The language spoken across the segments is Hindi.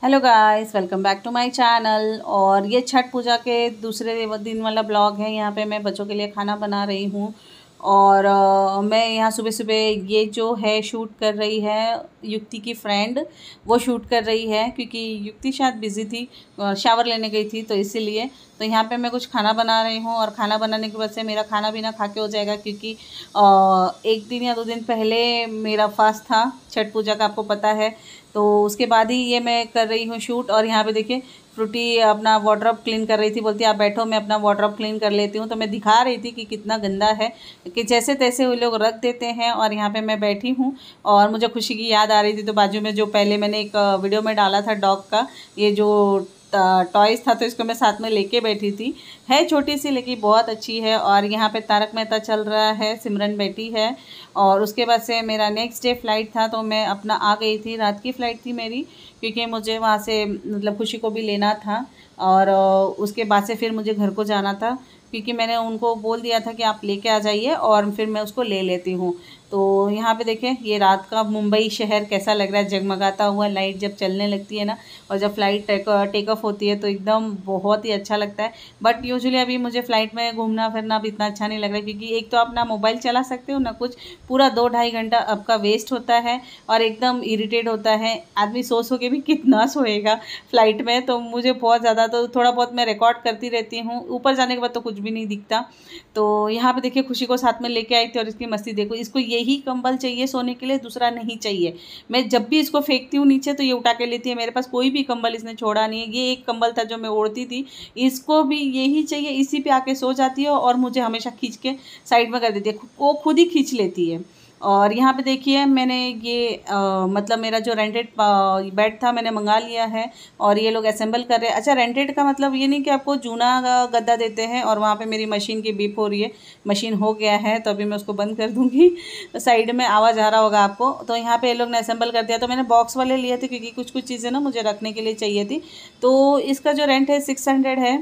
Hello guys, welcome back to my channel. और ये छठ पूजा के दूसरे दिन वाला ब्लॉग है। यहाँ पे मैं बच्चों के लिए खाना बना रही हूँ और मैं यहाँ सुबह सुबह ये जो है शूट कर रही है युक्ति की फ्रेंड, वो शूट कर रही है क्योंकि युक्ति शायद बिज़ी थी, शावर लेने गई थी तो इसीलिए। तो यहाँ पे मैं कुछ खाना बना रही हूँ और खाना बनाने के बाद से मेरा खाना भी ना खा के हो जाएगा क्योंकि एक दिन या 2 दिन पहले मेरा फास्ट था छठ पूजा का, आपको पता है। तो उसके बाद ही ये मैं कर रही हूँ शूट। और यहाँ पे देखिए फ्रूटी अपना वार्डरोब क्लीन कर रही थी, बोलती आप बैठो मैं अपना वार्डरोब क्लीन कर लेती हूँ। तो मैं दिखा रही थी कि कितना गंदा है कि जैसे तैसे वो लोग रख देते हैं। और यहाँ पे मैं बैठी हूँ और मुझे खुशी की याद आ रही थी। तो बाजू में जो पहले मैंने एक वीडियो में डाला था डॉग का, ये जो टॉयज़ था, तो इसको मैं साथ में लेके बैठी थी। है छोटी सी लेकिन बहुत अच्छी है। और यहाँ पे तारक मेहता चल रहा है, सिमरन बैठी है। और उसके बाद से मेरा नेक्स्ट डे फ़्लाइट था तो मैं अपना आ गई थी, रात की फ़्लाइट थी मेरी, क्योंकि मुझे वहाँ से मतलब खुशी को भी लेना था। और उसके बाद से फिर मुझे घर को जाना था क्योंकि मैंने उनको बोल दिया था कि आप लेके आ जाइए और फिर मैं उसको ले लेती हूँ। तो यहाँ पे देखें ये रात का मुंबई शहर कैसा लग रहा है, जगमगाता हुआ। लाइट जब चलने लगती है ना और जब फ़्लाइट टेक ऑफ होती है तो एकदम बहुत ही अच्छा लगता है। बट यूजुअली अभी मुझे फ़्लाइट में घूमना फिरना भी इतना अच्छा नहीं लग रहा है क्योंकि एक तो आप ना मोबाइल चला सकते हो ना कुछ, पूरा 2-2.5 घंटा आपका वेस्ट होता है और एकदम इरिटेट होता है। आदमी सो के भी कितना सोएगा फ़्लाइट में। तो मुझे बहुत ज़्यादा, तो थोड़ा बहुत मैं रिकॉर्ड करती रहती हूँ, ऊपर जाने के बाद तो कुछ भी नहीं दिखता। तो यहाँ पे देखिए खुशी को साथ में लेके आई थी और इसकी मस्ती देखो। इसको यही कंबल चाहिए सोने के लिए, दूसरा नहीं चाहिए। मैं जब भी इसको फेंकती हूँ नीचे तो ये उठा के लेती है। मेरे पास कोई भी कंबल इसने छोड़ा नहीं है। ये एक कंबल था जो मैं ओढ़ती थी, इसको भी यही चाहिए, इसी पे आके सो जाती है और मुझे हमेशा खींच के साइड में कर देती है, वो खुद ही खींच लेती है। और यहाँ पे देखिए मैंने ये मतलब मेरा जो रेंटेड बेड था मैंने मंगा लिया है और ये लोग असेंबल कर रहे हैं। अच्छा, रेंटेड का मतलब ये नहीं कि आपको जूना गद्दा देते हैं। और वहाँ पे मेरी मशीन की बीप हो रही है, मशीन हो गया है तो अभी मैं उसको बंद कर दूँगी। तो साइड में आवाज़ आ रहा होगा आपको। तो यहाँ पे ये लोग ने असेंबल कर दिया। तो मैंने बॉक्स वाले लिए थे क्योंकि कुछ कुछ चीज़ें ना मुझे रखने के लिए चाहिए थी। तो इसका जो रेंट है 600 है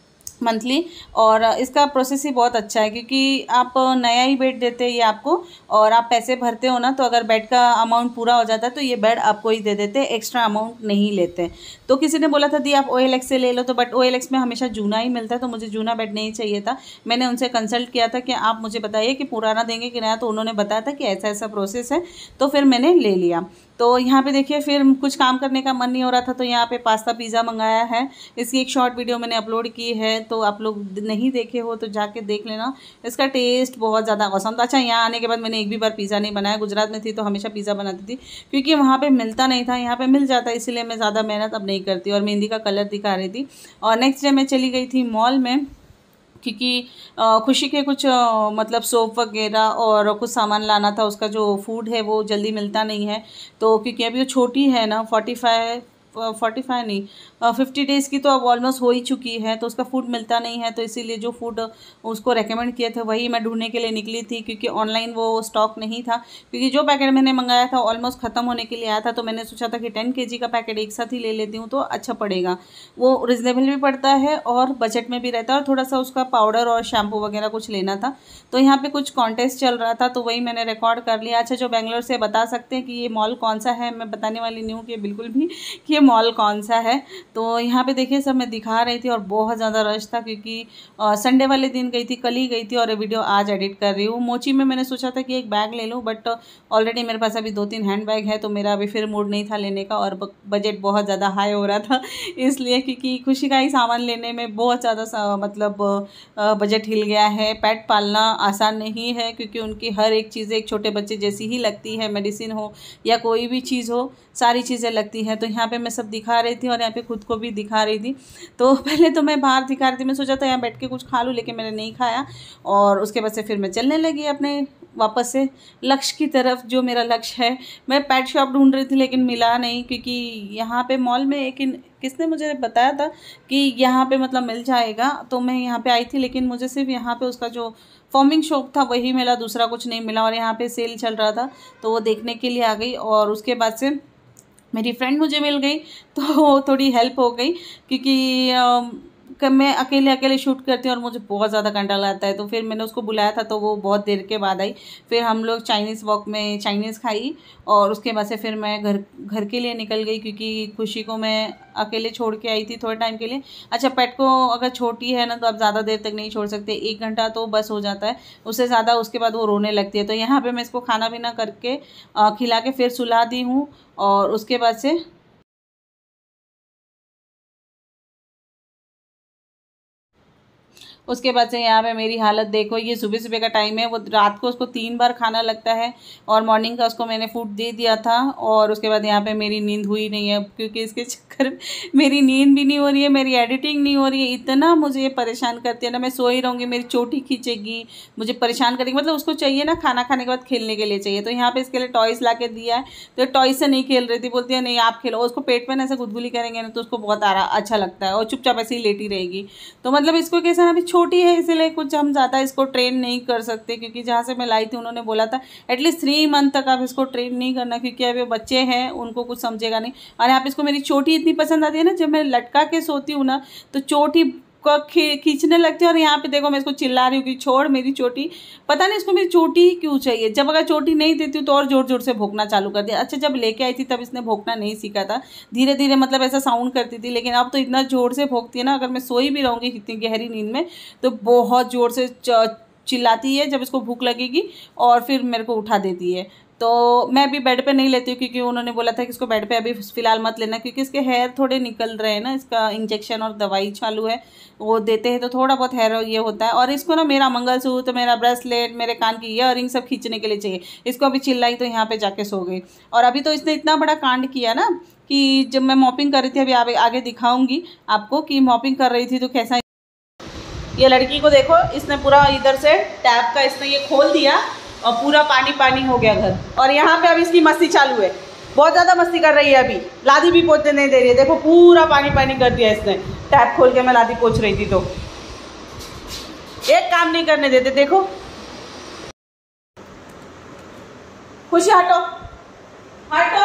मंथली। और इसका प्रोसेस ही बहुत अच्छा है क्योंकि आप नया ही बेड देते हैं ये आपको, और आप पैसे भरते हो ना, तो अगर बेड का अमाउंट पूरा हो जाता है तो ये बेड आपको ही दे देते हैं, एक्स्ट्रा अमाउंट नहीं लेते। तो किसी ने बोला था दी आप OLX से ले लो, तो बट OLX में हमेशा जूना ही मिलता है तो मुझे जूना बेड नहीं चाहिए था। मैंने उनसे कंसल्ट किया था कि आप मुझे बताइए कि पुराना देंगे कि नया, तो उन्होंने बताया था कि ऐसा ऐसा प्रोसेस है। तो फिर मैंने ले लिया। तो यहाँ पे देखिए फिर कुछ काम करने का मन नहीं हो रहा था तो यहाँ पे पास्ता पिज़्ज़ा मंगाया है। इसकी एक शॉर्ट वीडियो मैंने अपलोड की है, तो आप लोग नहीं देखे हो तो जाके देख लेना। इसका टेस्ट बहुत ज़्यादा औसम था। अच्छा, यहाँ आने के बाद मैंने एक भी बार पिज़्ज़ा नहीं बनाया। गुजरात में थी तो हमेशा पिज़्ज़ा बनाती थी क्योंकि वहाँ पे मिलता नहीं था, यहाँ पे मिल जाता है, इसीलिए मैं ज़्यादा मेहनत अब नहीं करती। और मेहंदी का कलर दिखा रही थी। और नेक्स्ट डे मैं चली गई थी मॉल में क्योंकि खुशी के कुछ मतलब सोप वगैरह और कुछ सामान लाना था। उसका जो फूड है वो जल्दी मिलता नहीं है। तो क्योंकि अभी वो छोटी है ना, 45 नहीं 50 डेज़ की तो अब ऑलमोस्ट हो ही चुकी है, तो उसका फूड मिलता नहीं है। तो इसीलिए जो फूड उसको रेकमेंड किए थे वही मैं ढूंढने के लिए निकली थी क्योंकि ऑनलाइन वो स्टॉक नहीं था। क्योंकि जो पैकेट मैंने मंगाया था ऑलमोस्ट ख़त्म होने के लिए आया था, तो मैंने सोचा था कि 10 kg का पैकेट एक साथ ही ले लेती हूँ तो अच्छा पड़ेगा। वो रिजनेबल भी पड़ता है और बजट में भी रहता है। और थोड़ा सा उसका पाउडर और शैम्पू वगैरह कुछ लेना था। तो यहाँ पे कुछ कॉन्टेस्ट चल रहा था तो वही मैंने रिकॉर्ड कर लिया। अच्छा, जो बेंगलोर से बता सकते हैं कि ये मॉल कौन सा है, मैं बताने वाली नहीं हूँ कि बिल्कुल भी कि ये मॉल कौन सा है। तो यहाँ पे देखिए सब मैं दिखा रही थी और बहुत ज़्यादा रश था क्योंकि संडे वाले दिन गई थी, कल ही गई थी और वीडियो आज एडिट कर रही हूँ। मोची में मैंने सोचा था कि एक बैग ले लूँ, बट ऑलरेडी मेरे पास अभी 2-3 हैंड बैग है तो मेरा अभी फिर मूड नहीं था लेने का और बजट बहुत ज़्यादा हाई हो रहा था इसलिए, क्योंकि खुशी का ही सामान लेने में बहुत ज़्यादा मतलब बजट हिल गया है। पेट पालना आसान नहीं है क्योंकि उनकी हर एक चीज़ें एक छोटे बच्चे जैसी ही लगती है, मेडिसिन हो या कोई भी चीज़ हो, सारी चीज़ें लगती हैं। तो यहाँ पे मैं सब दिखा रही थी और यहाँ पे खुद को भी दिखा रही थी। तो पहले तो मैं बाहर दिखा रही थी, मैं सोचा था यहाँ बैठ के कुछ खा लूँ, लेकिन मैंने नहीं खाया। और उसके बाद से फिर मैं चलने लगी अपने वापस से लक्ष्य की तरफ, जो मेरा लक्ष्य है। मैं पेट शॉप ढूंढ रही थी लेकिन मिला नहीं क्योंकि यहाँ पे मॉल में एक किसने मुझे बताया था कि यहाँ पे मतलब मिल जाएगा, तो मैं यहाँ पे आई थी। लेकिन मुझे सिर्फ यहाँ पे उसका जो फॉर्मिंग शॉप था वही मिला, दूसरा कुछ नहीं मिला। और यहाँ पे सेल चल रहा था तो वो देखने के लिए आ गई। और उसके बाद से मेरी फ्रेंड मुझे मिल गई तो थोड़ी हेल्प हो गई क्योंकि मैं अकेले अकेले शूट करती हूँ और मुझे बहुत ज़्यादा कंटाला आता है। तो फिर मैंने उसको बुलाया था, तो वो बहुत देर के बाद आई। फिर हम लोग चाइनीज़ वॉक में चाइनीज़ खाई और उसके बाद से फिर मैं घर के लिए निकल गई, क्योंकि खुशी को मैं अकेले छोड़ के आई थी थोड़े टाइम के लिए। अच्छा, पेट को अगर छोटी है ना तो आप ज़्यादा देर तक नहीं छोड़ सकते, 1 घंटा तो बस हो जाता है, उससे ज़्यादा उसके बाद वो रोने लगती है। तो यहाँ पे मैं इसको खाना पीना करके खिला के फिर सुला दी हूँ। और उसके बाद से उसके बाद से यहाँ पे मेरी हालत देखो, ये सुबह सुबह का टाइम है, वो रात को उसको 3 बार खाना लगता है और मॉर्निंग का उसको मैंने फूड दे दिया था। और उसके बाद यहाँ पे मेरी नींद हुई नहीं है, क्योंकि इसके चक्कर में मेरी नींद भी नहीं हो रही है, मेरी एडिटिंग नहीं हो रही है। इतना मुझे ये परेशान करती है ना, मैं सोई रहूँगी, मेरी चोटी खींचेगी, मुझे परेशान करेगी। मतलब उसको चाहिए ना, खाना खाने के बाद खेलने के लिए चाहिए। तो यहाँ पर इसके लिए टॉयज़ ला के दिया है, तो टॉयज़ से नहीं खेल रही थी, बोलती है नहीं आप खेलो। उसको पेट में ऐसे गुदगुली करेंगे ना तो उसको बहुत अच्छा लगता है और चुपचाप ऐसे ही लेटी रहेगी। तो मतलब इसको कैसा ना, अभी छोटी है इसीलिए कुछ हम ज़्यादा इसको ट्रेन नहीं कर सकते, क्योंकि जहाँ से मैं लाई थी उन्होंने बोला था एटलीस्ट 3 मंथ तक आप इसको ट्रेन नहीं करना, क्योंकि अभी बच्चे हैं, उनको कुछ समझेगा नहीं। और यहाँ पे इसको मेरी चोटी इतनी पसंद आती है ना, जब मैं लटका के सोती हूँ ना तो चोटी को खींचने लगती है। और यहाँ पे देखो मैं इसको चिल्ला रही हूँ कि छोड़ मेरी चोटी। पता नहीं इसको मेरी चोटी ही क्यों चाहिए। जब अगर चोटी नहीं देती हूँ तो और ज़ोर ज़ोर से भौंकना चालू कर दिया। अच्छा, जब लेके आई थी तब इसने भौंकना नहीं सीखा था, धीरे धीरे मतलब ऐसा साउंड करती थी, लेकिन अब तो इतना ज़ोर से भौंकती है ना, अगर मैं सोई भी रहूँगी इतनी गहरी नींद में तो बहुत ज़ोर से चिल्लाती है जब इसको भूख लगेगी, और फिर मेरे को उठा देती है। तो मैं अभी बेड पे नहीं लेती हूँ, क्योंकि उन्होंने बोला था कि इसको बेड पे अभी फ़िलहाल मत लेना, क्योंकि इसके हेयर थोड़े निकल रहे हैं ना, इसका इंजेक्शन और दवाई चालू है, वो देते हैं तो थोड़ा बहुत हेयर ये होता है। और इसको ना मेरा मंगलसूत्र, मेरा ब्रेसलेट, मेरे कान की ईयररिंग सब खींचने के लिए चाहिए। इसको अभी चिल्लाई तो यहाँ पे जाके सो गई। और अभी तो इसने इतना बड़ा कांड किया ना कि जब मैं मॉपिंग कर रही थी, अभी आगे दिखाऊंगी आपको कि मॉपिंग कर रही थी तो कैसा। ये लड़की को देखो, इसने पूरा इधर से टैप का इसने ये खोल दिया और पूरा पानी पानी हो गया घर। और यहाँ पे अभी इसकी मस्ती चालू है, बहुत ज़्यादा मस्ती कर रही है। अभी लादी भी पोछने नहीं दे रही है, देखो पूरा पानी पानी कर दिया इसने। टैप खोल के मैं लादी पोछ रही थी तो एक काम नहीं करने देते। देखो खुशी हटो हटो,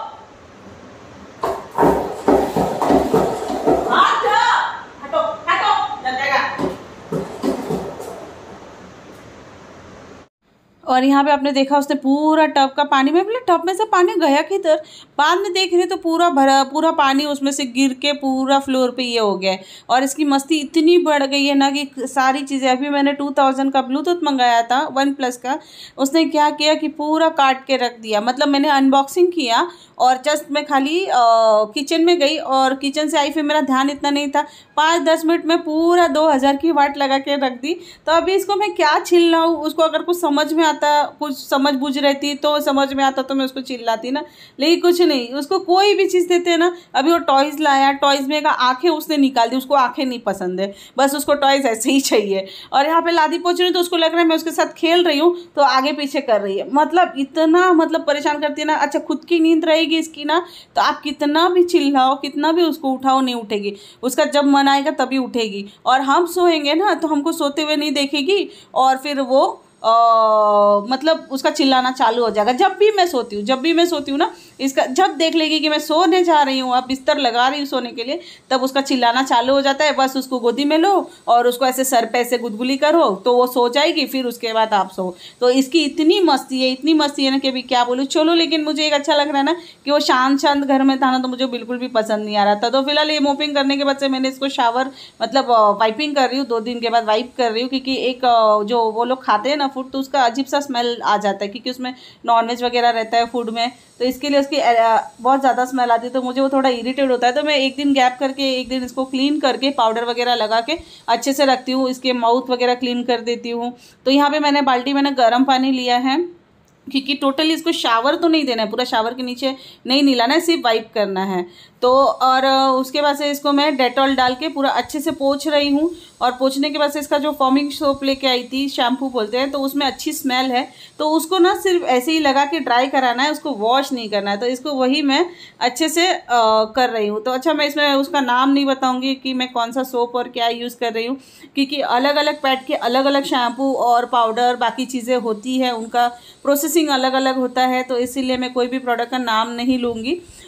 और यहाँ पे आपने देखा उसने पूरा टब का पानी में, बोले टब में से पानी गया किधर, बाद में देख रहे तो पूरा भरा पूरा पानी उसमें से गिर के पूरा फ्लोर पे ये हो गया है। और इसकी मस्ती इतनी बढ़ गई है ना कि सारी चीज़ें, अभी मैंने 2000 का ब्लूटूथ मंगाया था OnePlus का, उसने क्या किया कि पूरा काट के रख दिया। मतलब मैंने अनबॉक्सिंग किया और जस्ट मैं खाली किचन में गई और किचन से आई, फिर मेरा ध्यान इतना नहीं था, 5-10 मिनट में पूरा 2000 की वाट लगा के रख दी। तो अभी इसको मैं क्या चिल्लाऊँ, उसको अगर कुछ समझ में आता, कुछ समझ बूझ रहती तो समझ में आता तो मैं उसको चिल्लाती ना, लेकिन कुछ नहीं। उसको कोई भी चीज़ देते हैं ना, अभी वो टॉयज़ लाया, टॉयज़ में का आँखें उसने निकाल दी, उसको आँखें नहीं पसंद है, बस उसको टॉयज़ ऐसे ही चाहिए। और यहाँ पे लादी पहुँच रही तो उसको लग रहा है मैं उसके साथ खेल रही हूँ, तो आगे पीछे कर रही है। मतलब इतना मतलब परेशान करती है ना। अच्छा, खुद की नींद रहेगी इसकी ना तो आप कितना भी चिल्लाओ, कितना भी उसको उठाओ, नहीं उठेगी। उसका जब मन आएगा तभी उठेगी। और हम सोएंगे ना तो हमको सोते हुए नहीं देखेगी, और फिर वो मतलब उसका चिल्लाना चालू हो जाएगा। जब भी मैं सोती हूँ ना, इसका जब देख लेगी कि मैं सोने जा रही हूँ, अब बिस्तर लगा रही हूँ सोने के लिए, तब उसका चिल्लाना चालू हो जाता है। बस उसको गोदी में लो और उसको ऐसे सर पे ऐसे गुदगुली करो तो वो सो जाएगी, फिर उसके बाद आप सो। तो इसकी इतनी मस्ती है ना कि अभी क्या बोलूँ। चलो, लेकिन मुझे एक अच्छा लग रहा है ना कि वो शांत घर में था ना, तो मुझे बिल्कुल भी पसंद नहीं आ रहा था। तो फिलहाल ये मोपिंग करने के बाद से मैंने इसको शावर मतलब वाइपिंग कर रही हूँ, 2 दिन के बाद वाइप कर रही हूँ, क्योंकि एक जो वो लोग खाते हैं ना फूड, तो उसका अजीब सा स्मेल आ जाता है, क्योंकि उसमें नॉनवेज वगैरह रहता है फूड में, तो इसके लिए उसकी बहुत ज़्यादा स्मेल आती है, तो मुझे वो थोड़ा इरिटेट होता है। तो मैं एक दिन गैप करके, एक दिन इसको क्लीन करके पाउडर वगैरह लगा के अच्छे से रखती हूँ, इसके माउथ वगैरह क्लीन कर देती हूँ। तो यहाँ पे मैंने बाल्टी में गर्म पानी लिया है, क्योंकि टोटली इसको शावर तो नहीं देना है, पूरा शावर के नीचे नहीं निलाना है, सिर्फ वाइप करना है। तो और उसके बाद से इसको मैं डेटॉल डाल के पूरा अच्छे से पोंछ रही हूँ। और पोंछने के बाद से इसका जो फॉर्मिंग सोप लेके आई थी, शैम्पू बोलते हैं, तो उसमें अच्छी स्मेल है, तो उसको ना सिर्फ ऐसे ही लगा के ड्राई कराना है, उसको वॉश नहीं करना है। तो इसको वही मैं अच्छे से कर रही हूँ। तो अच्छा, मैं इसमें उसका नाम नहीं बताऊँगी कि मैं कौन सा सोप और क्या यूज़ कर रही हूँ, क्योंकि अलग अलग पैट के अलग अलग शैम्पू और पाउडर बाकी चीज़ें होती है, उनका प्रोसेसिंग अलग अलग होता है, तो इसीलिए मैं कोई भी प्रोडक्ट का नाम नहीं लूँगी।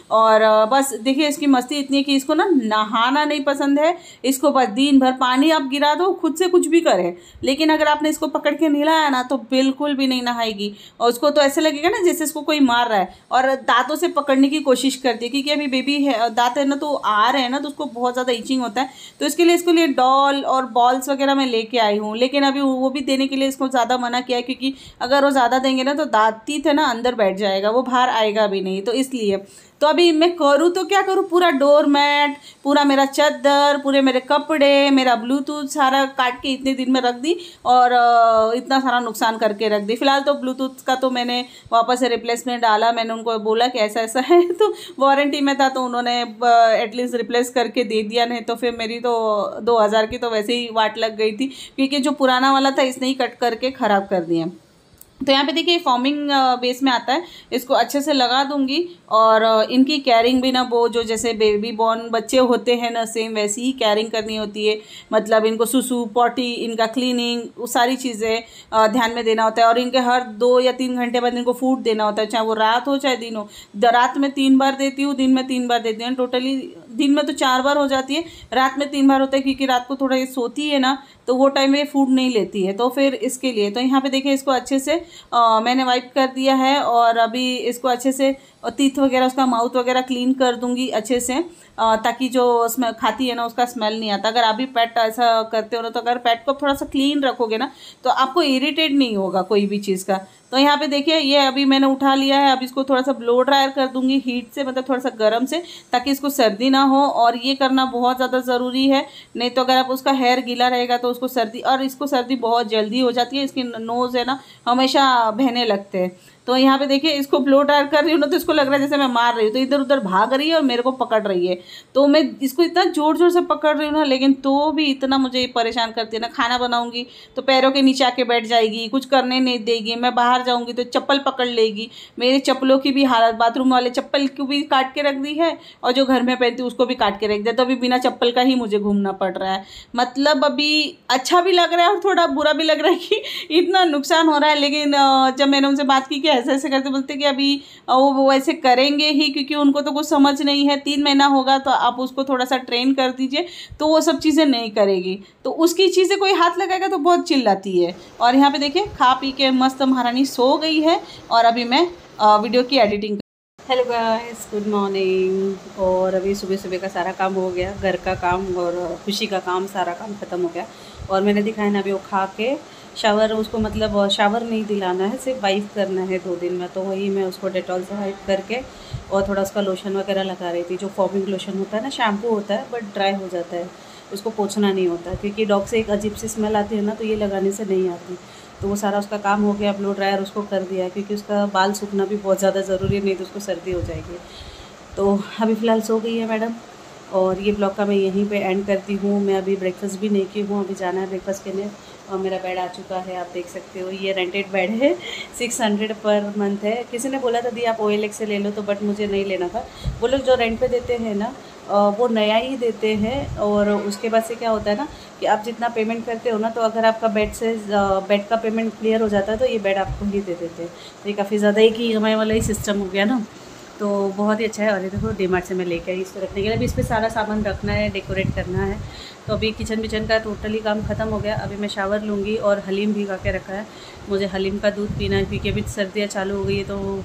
और बस देखिए इसकी मस्ती इतनी है कि इसको ना नहाना नहीं पसंद है, इसको बस दिन भर पानी आप गिरा दो, खुद से कुछ भी करे, लेकिन अगर आपने इसको पकड़ के नहलाया ना तो बिल्कुल भी नहीं नहाएगी। और उसको तो ऐसे लगेगा ना जैसे इसको कोई मार रहा है, और दांतों से पकड़ने की कोशिश करती है, क्योंकि अभी बेबी है, दांत है ना तो आ रहे हैं ना, तो उसको बहुत ज़्यादा इचिंग होता है। तो इसके लिए डॉल और बॉल्स वगैरह मैं लेके आई हूँ, लेकिन अभी वो भी देने के लिए इसको ज़्यादा मना किया है, क्योंकि अगर वो ज़्यादा देंगे ना तो दांत है ना अंदर बैठ जाएगा, वो बाहर आएगा भी नहीं, तो इसलिए। तो अभी मैं करूँ तो क्या करूँ, पूरा डोर मैट, पूरा मेरा चादर, पूरे मेरे कपड़े, मेरा ब्लूटूथ सारा काट के इतने दिन में रख दी, और इतना सारा नुकसान करके रख दी। फिलहाल तो ब्लूटूथ का तो मैंने वापस से रिप्लेसमेंट डाला, मैंने उनको बोला कि ऐसा ऐसा है, तो वारंटी में था तो उन्होंने एटलीस्ट रिप्लेस करके दे दिया, नहीं तो फिर मेरी तो 2000 की तो वैसे ही वाट लग गई थी, क्योंकि जो पुराना वाला था इसने ही कट करके ख़राब कर दिया। तो यहाँ पे देखिए फॉर्मिंग बेस में आता है, इसको अच्छे से लगा दूंगी। और इनकी केयरिंग भी ना वो जो जैसे बेबी बॉर्न बच्चे होते हैं ना, सेम वैसी ही केयरिंग करनी होती है। मतलब इनको सुसु पॉटी, इनका क्लीनिंग, वो सारी चीज़ें ध्यान में देना होता है। और इनके हर 2 या 3 घंटे बाद इनको फूड देना होता है, चाहे वो रात हो चाहे दिन हो। रात में 3 बार देती हूँ, दिन में 3 बार देती हूँ, टोटली दिन में तो 4 बार हो जाती है, रात में 3 बार होता है, क्योंकि रात को थोड़ा ये सोती है ना, तो वो टाइम में फूड नहीं लेती है, तो फिर इसके लिए। तो यहाँ पे देखिए इसको अच्छे से मैंने वाइप कर दिया है, और अभी इसको अच्छे से टीथ वगैरह, उसका माउथ वगैरह क्लीन कर दूंगी अच्छे से, ताकि जो उसमें खाती है ना उसका स्मेल नहीं आता। अगर अभी पेट ऐसा करते हो ना, तो अगर पेट को थोड़ा सा क्लीन रखोगे ना तो आपको इरिटेट नहीं होगा कोई भी चीज़ का। तो यहाँ पे देखिए ये अभी मैंने उठा लिया है, अब इसको थोड़ा सा ब्लो ड्रायर कर दूंगी हीट से, मतलब थोड़ा सा गर्म से, ताकि इसको सर्दी ना हो। और ये करना बहुत ज़्यादा ज़रूरी है, नहीं तो अगर आप उसका हेयर गीला रहेगा तो उसको सर्दी, और इसको सर्दी बहुत जल्दी हो जाती है, इसकी नोज़ है ना हमेशा बहने लगते हैं। तो यहाँ पे देखिए इसको ब्लो ड्रायर कर रही हूँ ना, तो इसको लग रहा है जैसे मैं मार रही हूँ, तो इधर उधर भाग रही है और मेरे को पकड़ रही है। तो मैं इसको इतना ज़ोर ज़ोर से पकड़ रही हूँ ना, लेकिन तो भी इतना मुझे परेशान करती है ना। खाना बनाऊँगी तो पैरों के नीचे आके बैठ जाएगी, कुछ करने नहीं देगी। मैं बाहर जाऊँगी तो चप्पल पकड़ लेगी। मेरे चप्पलों की भी हालत, बाथरूम वाले चप्पल को भी काट के रख दी है, और जो घर में पहनती हूँ उसको भी काट के रख दिया। तो अभी बिना चप्पल का ही मुझे घूमना पड़ रहा है। मतलब अभी अच्छा भी लग रहा है और थोड़ा बुरा भी लग रहा है कि इतना नुकसान हो रहा है। लेकिन जब मैंने उनसे बात की कि ऐसे ऐसे करते, बोलते कि अभी वो ऐसे करेंगे ही, क्योंकि उनको तो कुछ समझ नहीं है। 3 महीना होगा तो आप उसको थोड़ा सा ट्रेन कर दीजिए, तो वो सब चीज़ें नहीं करेगी। तो उसकी चीज़ें कोई हाथ लगाएगा तो बहुत चिल्लाती है। और यहाँ पे देखिए खा पी के मस्त महारानी सो गई है, और अभी मैं वीडियो की editing. Hello guys, good morning. और अभी सुबह सुबह का सारा काम हो गया, घर का काम और खुशी का काम, सारा काम ख़त्म हो गया। और मैंने दिखाया ना, अभी वो खा के शावर, उसको मतलब शावर नहीं दिलाना है, सिर्फ वाइप करना है 2 दिन में। तो वही मैं उसको डेटॉल से वाइप करके और थोड़ा उसका लोशन वगैरह लगा रही थी। जो फॉर्मिंग लोशन होता है ना, शैम्पू होता है बट ड्राई हो जाता है, उसको पोंछना नहीं होता, क्योंकि डॉग से एक अजीब सी स्मेल आती है ना, तो ये लगाने से नहीं आती। तो वो सारा उसका काम हो गया, ब्लो ड्रायर उसको कर दिया, क्योंकि उसका बाल सूखना भी बहुत ज़्यादा ज़रूरी है, नहीं तो उसको सर्दी हो जाएगी। तो अभी फ़िलहाल सो गई है मैडम, और ये ब्लॉग का मैं यहीं पे एंड करती हूँ। मैं अभी ब्रेकफास्ट भी नहीं की हूँ, अभी जाना है ब्रेकफास्ट के लिए। और मेरा बेड आ चुका है, आप देख सकते हो। ये रेंटेड बेड है, 600 पर मंथ है। किसी ने बोला था दी आप OLX से ले लो, तो बट मुझे नहीं लेना था। वो लोग जो रेंट पे देते हैं ना, वो नया ही देते हैं। और उसके बाद से क्या होता है ना कि आप जितना पेमेंट करते हो ना, तो अगर आपका बेड का पेमेंट क्लियर हो जाता है तो ये बेड आपको ही दे देते हैं। तो ये काफ़ी ज़्यादा ही कि EMI वाला ही सिस्टम हो गया ना, तो बहुत ही अच्छा है। और ये देखो डीमार्ट से मैं लेके आई इसको रखने के लिए। अभी इस पर सारा सामान रखना है, डेकोरेट करना है। तो अभी किचन विचन का टोटली काम ख़त्म हो गया। अभी मैं शावर लूँगी, और हलीम भिगा के रखा है, मुझे हलीम का दूध पीना है, क्योंकि अभी सर्दियाँ चालू हो गई है,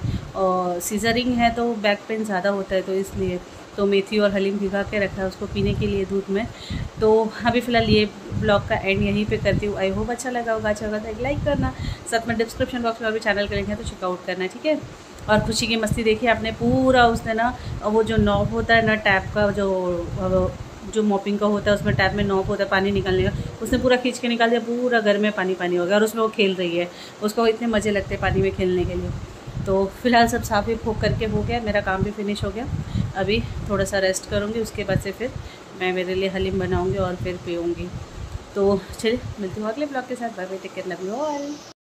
तो सीजरिंग है तो बैक पेन ज़्यादा होता है, तो इसलिए तो मेथी और हलीम भिगा के रखा है उसको पीने के लिए दूध में। तो अभी फ़िलहाल ये ब्लॉग का एंड यहीं पे करती हूँ। आई होप अच्छा लगा होगा। अच्छा लगा तो एक लाइक करना, साथ में डिस्क्रिप्शन बॉक्स में अभी चैनल के लिंक है तो चेकआउट करना, ठीक है। और खुशी की मस्ती देखिए आपने पूरा, उसने ना वो जो नॉब होता है ना टैप का, जो मॉपिंग का होता है, उसमें टैप में नॉब होता है पानी निकालने का, उसने पूरा खींच के निकाल दिया, पूरा घर में पानी पानी हो गया। और उसमें वो खेल रही है, उसको इतने मज़े लगते हैं पानी में खेलने के लिए। तो फिलहाल सब साफ ही फोक करके हो गया, मेरा काम भी फिनिश हो गया। अभी थोड़ा सा रेस्ट करूँगी, उसके बाद से फिर मैं मेरे लिए हलीम बनाऊँगी और फिर पीऊँगी। तो चलिए मिलती हूँ अगले ब्लॉग के साथ। Bye bye, take care, love you all.